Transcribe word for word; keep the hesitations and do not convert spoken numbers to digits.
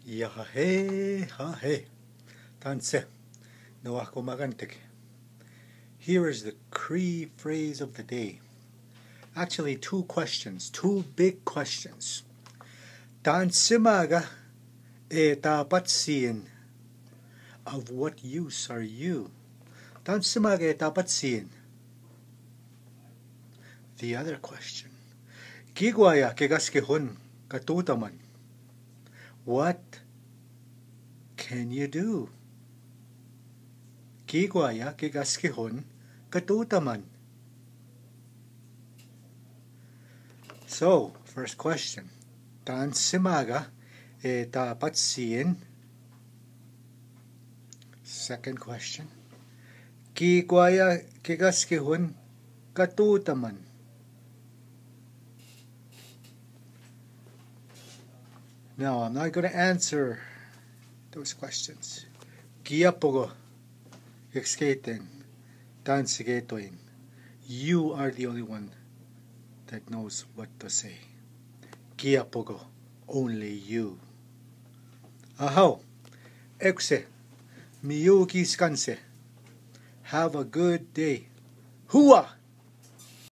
Yahe hahe tanse nawako magantik. Here is the Cree phrase of the day. Actually, two questions, two big questions. Tansimaga e tapatisiyin. Of what use are you? Tansimaga e tapatisiyin. The other question. Kikwaya kaskihon tohtaman. What can you do? Kikwaya kaskihon tohtaman. So, first question. Tansimaga e tapatisiyin. Second question. Kikwaya kaskihon tohtaman. Now, I'm not going to answer those questions. Kiya, poko, kiskeyiten, tanisi, ketweyin. You are the only one that knows what to say. Kiya, poko, only you. Ahaw, ekse, miyu kiskanse. Have a good day. Hua!